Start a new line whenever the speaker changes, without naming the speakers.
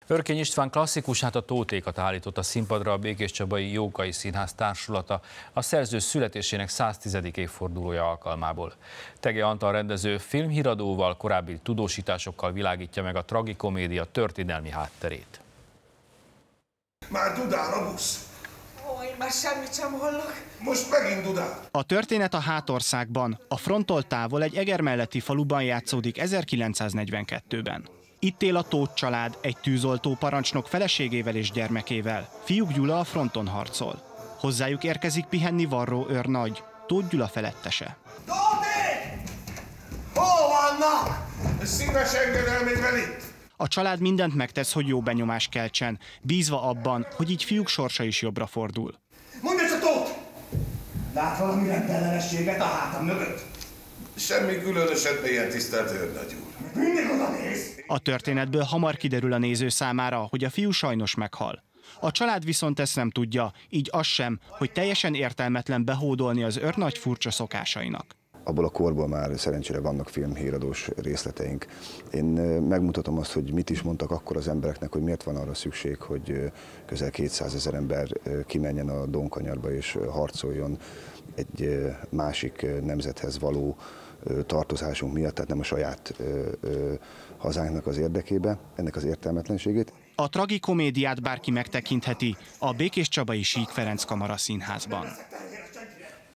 Örkény István klasszikusát, a Tótékat állított a színpadra a Békéscsabai Jókai Színház társulata a szerző születésének 110. évfordulója alkalmából. Thege Antal rendező filmhíradóval, korábbi tudósításokkal világítja meg a tragikomédia történelmi hátterét.
Már dudál a busz.
Ó, én már semmit sem hallok.
Most megint dudál.
A történet a Hátországban, a fronttól távol egy Eger melletti faluban játszódik 1942-ben. Itt él a Tóth család, egy tűzoltó parancsnok feleségével és gyermekével. Fiúk Gyula a fronton harcol. Hozzájuk érkezik pihenni Varró őrnagy, Tóth Gyula felettese.
Tóti! Hol vannak? Szíves engedelmével itt.
A család mindent megtesz, hogy jó benyomás keltsen, bízva abban, hogy így fiúk sorsa is jobbra fordul.
Mondj csak, Tóth!
Lát valami rendellenességet a hátam mögött?
Semmi különöset, mélyen tisztelt őrnagy úr.
Mindig oda néz!
A történetből hamar kiderül a néző számára, hogy a fiú sajnos meghal. A család viszont ezt nem tudja, így az sem, hogy teljesen értelmetlen behódolni az őrnagy furcsa szokásainak.
Abból a korból már szerencsére vannak filmhíradós részleteink. Én megmutatom azt, hogy mit is mondtak akkor az embereknek, hogy miért van arra szükség, hogy közel 200 000 ember kimenjen a Donkanyarba és harcoljon egy másik nemzethez való tartozásunk miatt, tehát nem a saját hazánknak az érdekébe, ennek az értelmetlenségét.
A tragikomédiát bárki megtekintheti a Békéscsabai Sík Ferenc Kamara Színházban.